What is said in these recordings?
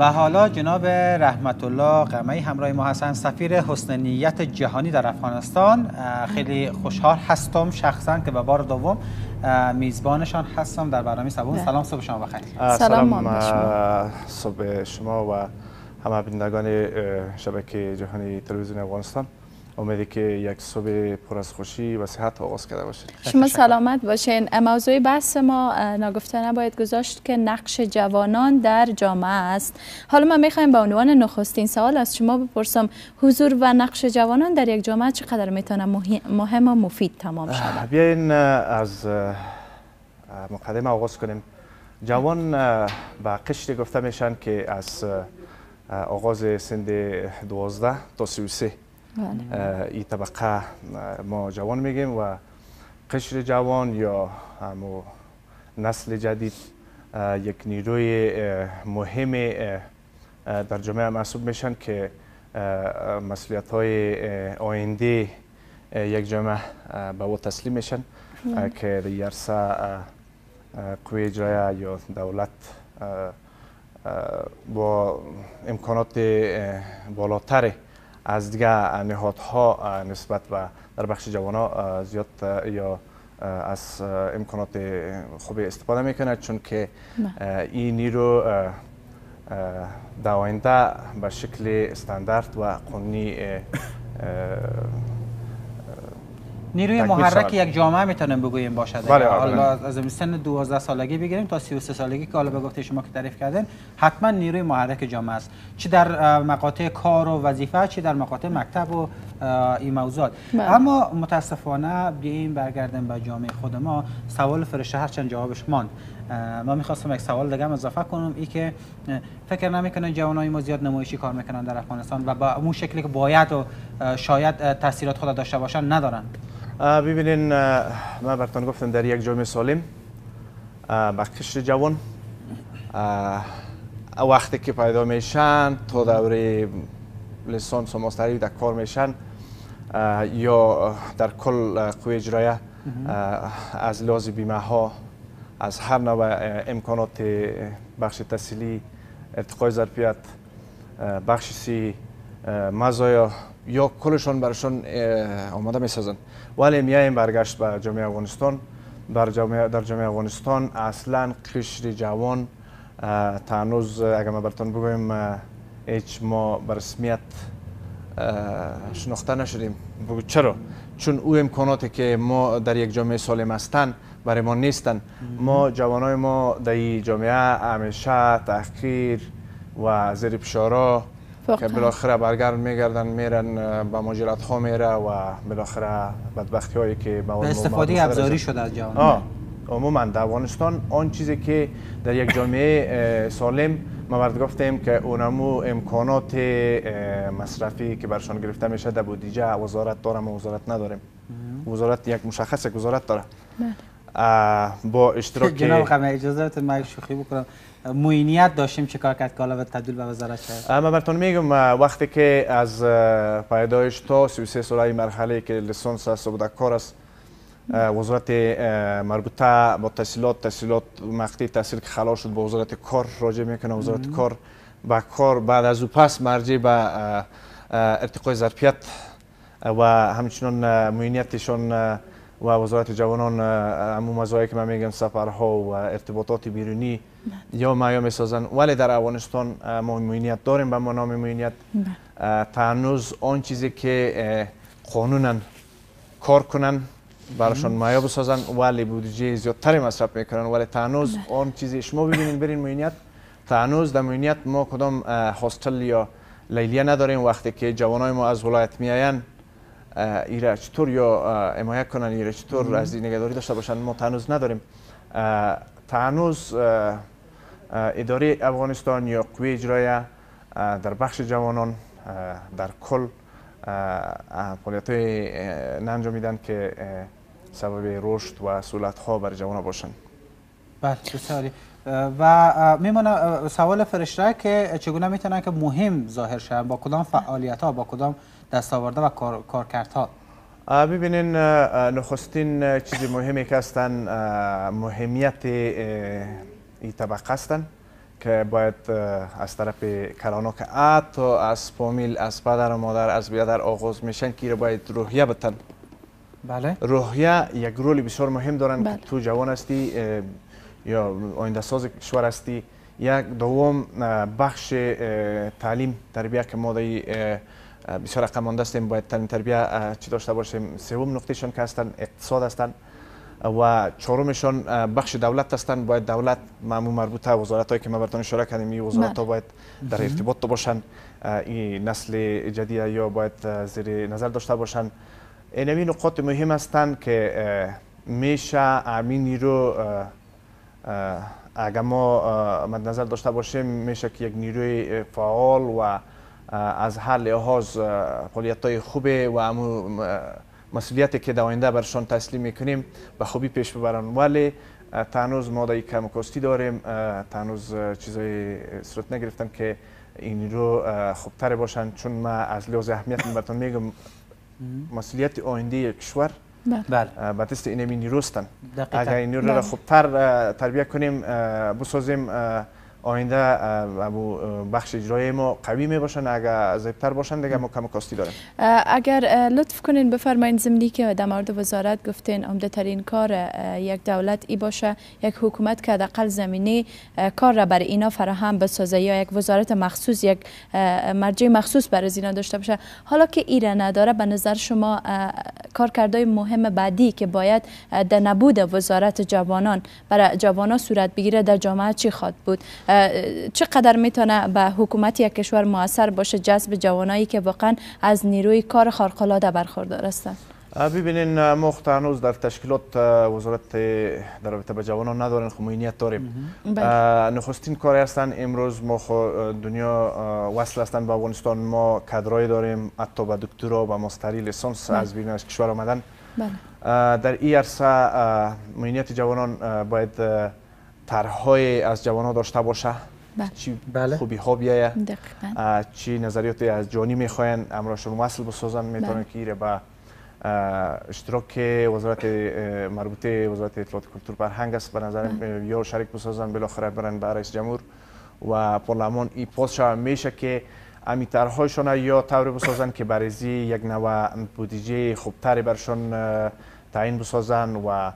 و حالا جناب رحمت الله قمعی همراه ما هستند، سفیر حسن نیت جهانی در افغانستان. خیلی خوشحال هستم شخصا که به بار دوم میزبانشان هستم در برنامه صباح. سلام، صبح شما بخیر. سلام صبح شما و همه بینندگان شبکه جهانی تلویزیون افغانستان. امیدی که یک صبح پر از خوشی و صحت آغاز کرده باشید. شما سلامت باشین. موضوع بحث ما ناگفته نباید گذاشت که نقش جوانان در جامعه است. حالا ما میخوایم به عنوان نخستین سوال از شما بپرسم حضور و نقش جوانان در یک جامعه چقدر میتونه مهم و مفید تمام شود؟ بیاین از مقدمه آغاز کنیم. جوان به قشری گفته میشن که از آغاز سن 12 تا 33 این طبقه ما جوان میگیم و قشر جوان یا همو نسل جدید یک نیروی مهم در جامعه محسوب میشن که مسئولیت های آینده یک جامعه به او تسلیم میشن که در عرصه قوه اجرایی یا دولت با امکانات بالاتر از دیگه نهادها نسبت و در بخش جوانان زیاد یا از امکانات خوب استفاده میکنه، چون که این نیرو در آینده به شکل استاندارد و قانونی نیروی محرک یک جامعه میتونیم بگوییم باشد. بله، حالا از سن 12 سالگی بگیریم تا 33 سالگی که حالا به گفته شما که تعریف کردین حتما نیروی محرک جامعه است، چه در مقاطع کار و وظیفه چه در مقاطع مکتب و این موضوعات. اما متاسفانه بیایم برگردیم به جامعه خود ما. سوال فرشته هرچند جوابش ماند. ما میخواستم یک سوال دیگه هم اضافه کنم، ای که فکر نمیکنن جوانای ما زیاد نمایشی کار میکنن در افغانستان و با اون شکلی که باید و شاید تاثیرات خود داشته باشن ندارن. ببینین، من براتون گفتم در یک جامعه سالم با قشر جوان وقتی که پیدا میشن تا دوره لیسانس و ماستری در کار میشن یا در کل قوه اجرایی از لحاظ بیمه ها، از هر نوع امکانات بخش تحصیلی، ارتقای ظرفیت، بخشی مزایا یا کلشان برشان آماده میسازن. ولی میایم برگشت به جامعه افغانستان. در جامعه افغانستان اصلا قشر جوان تا هنوز اگر ما براتون بگویم هیچ ما به رسمیت شناخته نشدیم. چرا؟ چون او امکاناتی که ما در یک جامعه سالم هستند برای ما نیستن. ما جوانای ما در این جامعه همیشه تحقیر و زیر فشارا که بالاخره برگرد میگردن میرن با مجرات ها میره و بالاخره بدبختی هایی که به استفاده ابزاری شده از جوان. عموما در افغانستان آن چیزی که در یک جامعه سالم ما برد گفتیم که اونمو امکانات مصرفی که برشان گرفته میشه در بودجه وزارت داره، ما وزارت نداریم. وزارت یک مشخص یک وزارت داره. با اشتراک جناب قمعی اجازه بدید من شوخی بکنم. معینیت داشتیم چه کار کرد که حالا تبدیل به وزارت شد؟ من براتون میگم وقتی که از پیدایش تا 33 ساله مرحله که لیسانس است و کار است، وزارت مربوطه با تحصیلات مقطع تحصیل که خلاص شد با وزارت کار راجع میکنه. وزارت کار با کار بعد از او پس مرجع به ارتقای ظرفیت و همچنین معینیتشان و وزارت جوانان همون مزایایی که من میگم سفرها و ارتباطات بیرونی یا ما میسازن. ولی در افغانستان ما معینیت داریم به ما نام معینیت. تا هنوز آن چیزی که قانونا کار کنن براشون مایا بسازن ولی بودجه زیادتری مصرف میکنن. ولی تا هنوز آن چیزی شما ببینین برین معینیت، تا هنوز در معینیت ما کدام هاستل یا لیلیه نداریم. وقتی که جوانای ما از ولایت میاین ایره چطور یا حمایت کنن، ایره چطور از این نگهداری داشته باشن، ما تا هنوز نداریم. تا هنوز اداره افغانستان یا قوه اجرایی در بخش جوانان در کل فعالیت‌های نانجامیدن که سبب رشد و سهولت‌ها برای جوانان باشند. بله، بسیاری. و میمونه سوال فرشته که چگونه میتونن که مهم ظاهر شن، با کدام فعالیت‌ها، با کدام دستاوردها و کارکردها؟ ببینین، نخستین چیز مهمی که هستن مهمیت این طبقه هستن که باید از طرف کلانا که حتی از فامیل، از پدر و مادر، از برادر آغاز میشن که باید روحیه بتن. بله. روحیه یک رولی بسیار مهم دارن که تو جوان هستی یا آینده ساز کشور هستی. یک دوم بخش تعلیم تربیه که ما بسیار رقم مانده هستیم، باید تعلیم تربیه چی داشته باشیم. سوم نقطهشون که هستن اقتصاد هستن و چهارمشون بخش دولت هستن. باید دولت معمول مربوطه وزارتایی که ما براتون اشاره کردیم، این وزارت‌ها باید در ارتباط باشن، این نسل جدید یا باید زیر نظر داشته باشن. این نقاط مهم هستند که میشه امین نیرو اگر ما مد نظر داشته باشیم میشه که یک نیروی فعال و از هر لحاظ فعالیت‌های خوبه و مسئولیتی که در آینده برشان تسلیم میکنیم به خوبی پیش ببرن. ولی تنوز ما در کم کاستی داریم، تنوز چیزای صورت نگرفتن که این رو خوبتر باشن، چون ما از لحاظ اهمیت براتون میگم مسئولیت آینده کشور به دست این نیروستن. اگر این نیرو را خوبتر تربیت کنیم بسازیم، آینده بخش اجرایی ما قوی می باشن. اگر ضعیفتر باشن دیگه ما کم کاستی داریم. اگر لطف کنین بفرمایید، زمینی که در مورد وزارت گفتین عمده ترین کار یک دولت ای باشه یک حکومت که حداقل زمینی کار را برای اینا فراهم بسازه یا یک وزارت مخصوص، یک مرجع مخصوص برای اینا داشته باشه. حالا که ایره نداره، به نظر شما کارکردهای مهم بعدی که باید در نبود وزارت جوانان برای جوانان صورت بگیره در جامعه چی خواهد بود؟ چقدر میتونه به حکومت یک کشور موثر باشه جذب جوانایی که واقعا از نیروی کار خارق‌العاده برخوردار هستند؟ ببینین ما هنوز در تشکیلات وزارت در رابطه با جوانان نداریم، خمینیت داریم. نخستین کاری هستن امروز ما دنیا وصل هستن به افغانستان، ما کادرای داریم حتی به دکترا و ماستری لیسانس از بیرون از کشور آمدن. در این عرصه خمینیت جوانان باید طرح‌های از جوانان داشته باشه. چی خوبی ها بیایه، چی نظریاتی از جانی میخواین امراشون وصل بسازن، میتونن که ایره به اشتراک وزارت مربوطه وزارت اطلاعات کلتور فرهنگ است به نظر یا شریک بسازن، بالاخره برن به رئیس جمهور و پارلمان این پاس میشه که امی طرح‌هایشون یا طوری بسازن که برای یک نوع بودجه خوبتری برشون تعیین بسازن و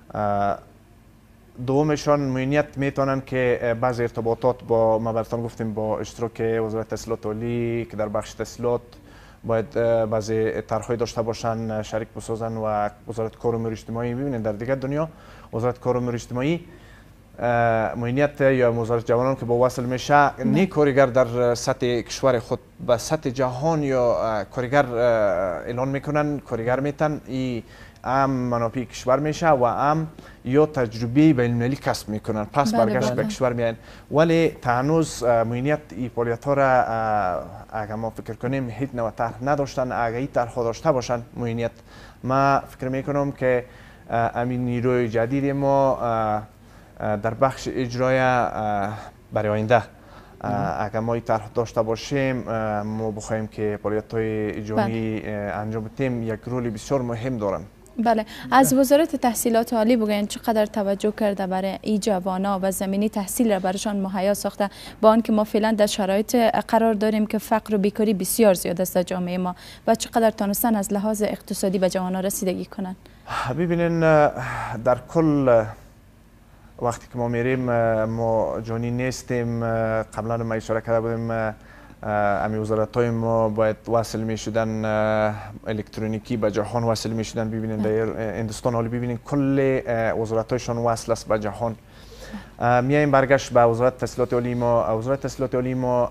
دومشان معینیت میتونن که بعض ارتباطات با ما براتون گفتیم با اشتراک وزارت تحصیلات عالی که در بخش تحصیلات باید بعضی طرح‌های داشته باشن، شریک بسازن و وزارت کار و امور اجتماعی. ببینید در دیگر دنیا وزارت کار و امور اجتماعی معینیت یا وزارت جوانان که با وصل میشه نه کارگر در سطح کشور خود به سطح جهان یا کارگر اعلان میکنن، کارگر میتن، ای هم منافع کشور میشه و هم یا تجربه بین المللی کسب میکنن، پس برگشت به کشور میان. ولی تنوز معینیت این فعالیت ها را اگر ما فکر کنیم هیچ نوع طرح نداشتن. اگر این طرح داشته باشن معینیت، ما فکر میکنم که امین نیروی جدید ما در بخش اجرای برای آینده اگر ما این طرح داشته باشیم ما بخوایم که فعالیت‌های اجرایی انجام بدیم یک رولی بسیار مهم دارن. بله، از وزارت تحصیلات عالی بگوین چقدر توجه کرده برای این جوانا و زمینی تحصیل را برایشان مهیا ساخته، با آنکه ما فعلا در شرایط قرار داریم که فقر و بیکاری بسیار زیاد است در جامعه ما، و چقدر تانستن از لحاظ اقتصادی به جوانا رسیدگی کنند؟ ببینین در کل وقتی که ما میریم ما جانی نیستیم. قبلا ما اشاره کرده بودیم امی وزارت‌های ما باید وصل می شدن الکترونیکی به جهان وصل می شدن. ببینید در هندوستان حالی ببینید کل وزارت‌هایشان وصل است به جهان. میایم برگشت به وزارت تحصیلات عالی ما. وزارت تحصیلات عالی ما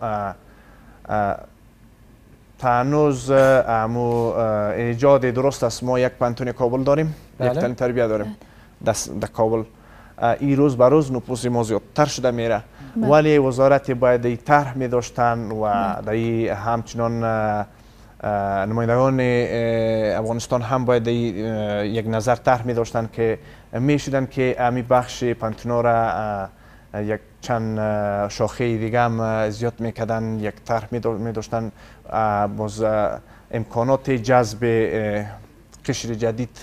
تنوز ایجاد درست است. ما یک پانتون کابل داریم، یک تعلیم تربیه داریم در کابل. این روز به روز نفوس ما زیادتر شده میره، ولی وزارت باید این طرح می داشتن و در همچنان نمایندگان افغانستان هم باید یک نظر طرح می داشتن که می شدن که امی بخش پانتونا را یک چند شاخه دیگه هم زیاد می کردن، یک طرح می داشتن باز امکانات جذب قشر جدید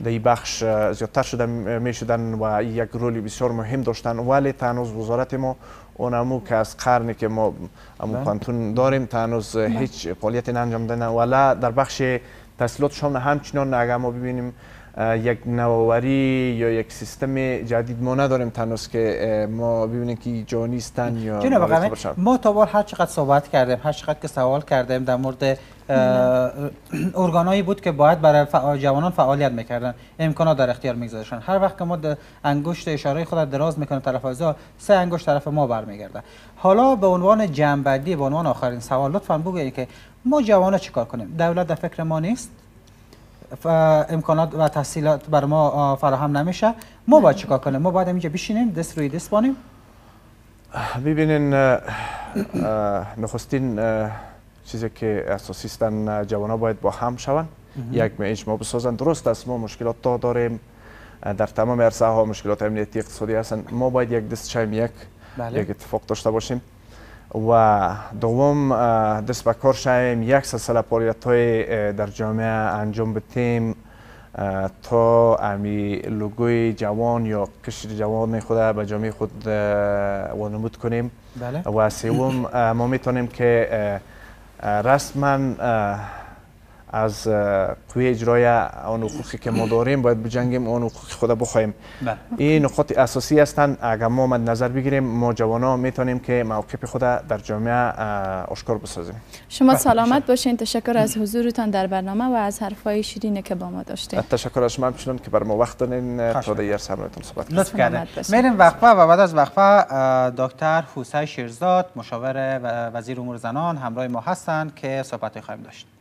در این بخش زیادتر شده می شدن و یک رولی بسیار مهم داشتن، ولی تنوز وزارت ما اونمو که از قرنی که ما کانتون داریم تنوز هیچ فعالیتی انجام دادن، ولی در بخش تحصیلات شامل همچنان اگر ما ببینیم یک نوآوری یا یک سیستم جدید ما نداریم تنوز که ما ببینیم که جا نیستن یا جناب آقای ما تا بار هر چقدر صحبت کردیم، هر چقدر که سوال کردیم در مورد ارگانایی بود که باید برای جوانان فعالیت میکردن، امکانات در اختیار میگذاشتن. هر وقت که ما انگشت اشاره خود دراز میکنیم طرف ازا، 3 انگشت طرف ما برمیگرده. حالا به عنوان جنبندی، به عنوان آخرین سوال لطفاً بگویید که ما جوانا چیکار کنیم؟ دولت در فکر ما نیست؟ امکانات و تحصیلات بر ما فراهم نمیشه، ما باید چیکار کنیم؟ ما باید اینجا بشینیم دست روی دست بانیم؟ ببینین نخستین چیزی که اساسی استن جوانا باید با هم شوند، یک اجماع بسازن. درست است ما مشکلات داریم در تمام عرصه ها، مشکلات امنیتی اقتصادی هستند، ما باید یک دست شیم، یک اتفاق داشته باشیم و دوم دست به کار شیم، یک سلسله فعالیت‌های در جامعه انجام بدیم تا امی لوگوی جوان یا کشور جوان خود به جامعه خود وانمود کنیم. و سوم ما میتونیم که رسما از قوه اجرایی آن حقوقی که ما داریم باید بجنگیم، آن حقوق خود بخواهیم. این نقاط اساسی هستند. اگر ما مد نظر بگیریم ما جوانا میتونیم که موقف خود در جامعه آشکار بسازیم. شما سلامت باشین. تشکر از حضورتان در برنامه و از حرفای شیرینی که با ما داشتین. تشکر از شما همچنان که بر ما وقت دادین تا در سرمایه‌تون صحبت کنیم. لطف کردین. میریم وقفه و بعد از وقفه دکتر فوسه شیرزاد مشاور وزیر امور زنان همراه ما هستند که صحبت خواهیم داشت.